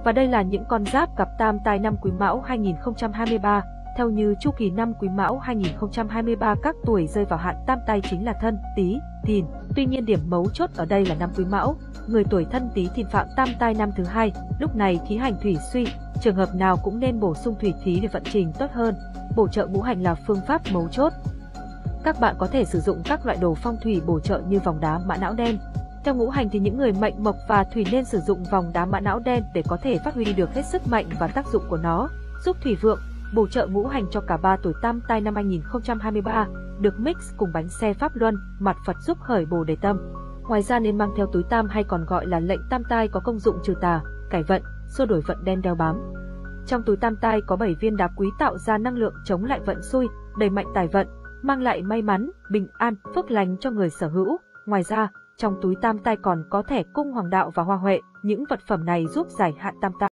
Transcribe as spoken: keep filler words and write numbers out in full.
Và đây là những con giáp gặp tam tai năm Quý Mão hai nghìn không trăm hai mươi ba. Theo như chu kỳ năm Quý Mão hai nghìn không trăm hai mươi ba, các tuổi rơi vào hạn tam tai chính là Thân, Tý, Thìn. Tuy nhiên điểm mấu chốt ở đây là năm Quý Mão, người tuổi Thân Tý Thìn phạm tam tai năm thứ hai, lúc này khí hành thủy suy, trường hợp nào cũng nên bổ sung thủy khí để vận trình tốt hơn. Bổ trợ ngũ hành là phương pháp mấu chốt. Các bạn có thể sử dụng các loại đồ phong thủy bổ trợ như vòng đá mã não đen. Theo ngũ hành thì những người mệnh mộc và thủy nên sử dụng vòng đá mã não đen để có thể phát huy được hết sức mạnh và tác dụng của nó, giúp thủy vượng, bổ trợ ngũ hành cho cả ba tuổi tam tai năm hai nghìn không trăm hai mươi ba, được mix cùng bánh xe Pháp Luân, mặt Phật giúp khởi bồ đề tâm. Ngoài ra nên mang theo túi tam hay còn gọi là lệnh tam tai có công dụng trừ tà, cải vận, xua đổi vận đen đeo bám. Trong túi tam tai có bảy viên đá quý tạo ra năng lượng chống lại vận xui, đẩy mạnh tài vận, mang lại may mắn, bình an, phước lành cho người sở hữu. Ngoài ra, trong túi tam tai còn có thẻ cung hoàng đạo và hoa huệ, những vật phẩm này giúp giải hạn tam tai.